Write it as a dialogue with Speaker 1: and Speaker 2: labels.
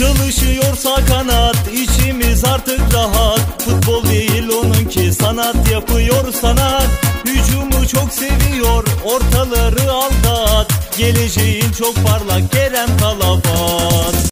Speaker 1: Çalışıyorsa kanat, içimiz artık rahat. Futbol değil onunki, sanat yapıyor sanat. Hücumu çok seviyor, ortaları aldat. Geleceğin çok parlak Kerem Talafat.